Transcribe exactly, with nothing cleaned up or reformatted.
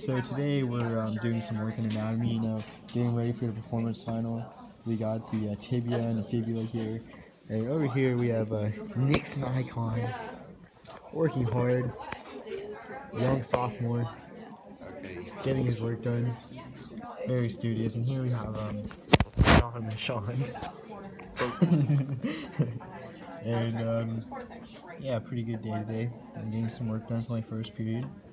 So today we're um, doing some work in anatomy, you know, getting ready for the performance final. We got the uh, tibia and the fibula here. And over here we have uh, Nixon Icon, working hard, young sophomore, getting his work done, very studious. And here we have um, Sean and Sean. And um, yeah, pretty good day today. I'm getting some work done. It's my first period.